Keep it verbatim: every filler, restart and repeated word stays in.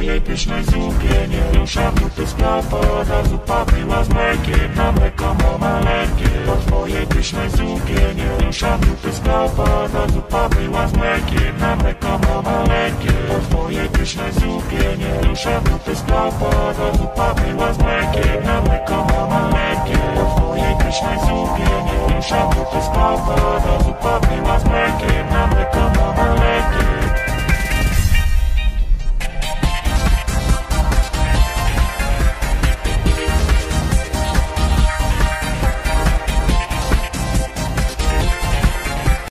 twojej pysznej zupie. Nie rusza buty z klapa, ta zupa była z mlekiem, na mleko maleńkie. Po twojej pysznej zupie nie rusza buty z klapa, ta zupa była z mlekiem, na mleko maleńkie. Po twojej pysznej zupie nie rusza buty z klapa, ta zupa była z mlekiem, na mleko maleńkie.